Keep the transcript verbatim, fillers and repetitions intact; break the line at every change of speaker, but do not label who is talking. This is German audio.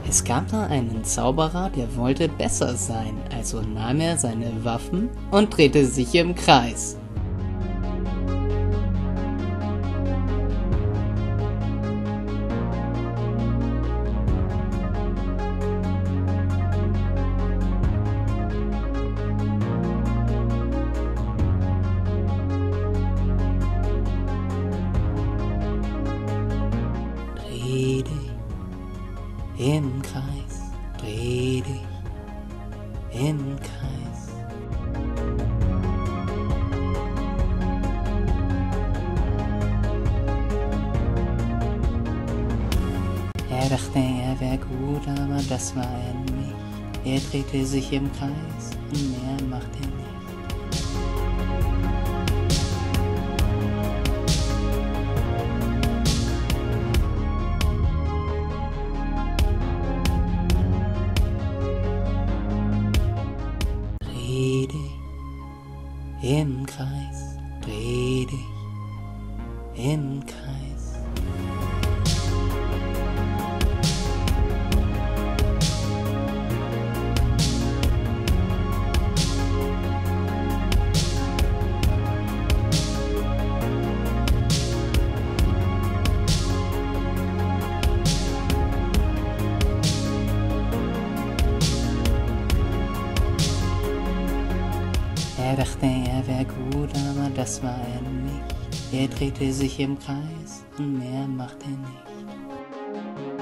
Es gab da einen Zauberer, der wollte besser sein, also nahm er seine Waffen und drehte sich im Kreis. Dreh dich im Kreis, dreh dich im Kreis. Er dachte, er wär gut, aber das war er nicht. Er drehte sich im Kreis und mehr macht er nicht. Dreh dich im Kreis, dreh dich im Kreis. Er dachte, er wär gut, aber das war er nicht. Er drehte sich im Kreis und mehr macht er nicht.